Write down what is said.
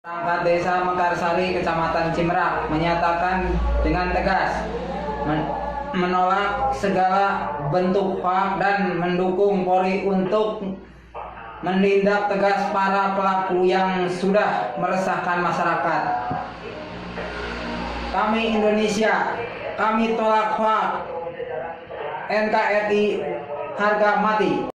Perangkat Desa Mekarsari, Kecamatan Cimerak menyatakan dengan tegas menolak segala bentuk paham dan mendukung Polri untuk menindak tegas para pelaku yang sudah meresahkan masyarakat. Kami Indonesia, kami tolak hoaks, NKRI harga mati.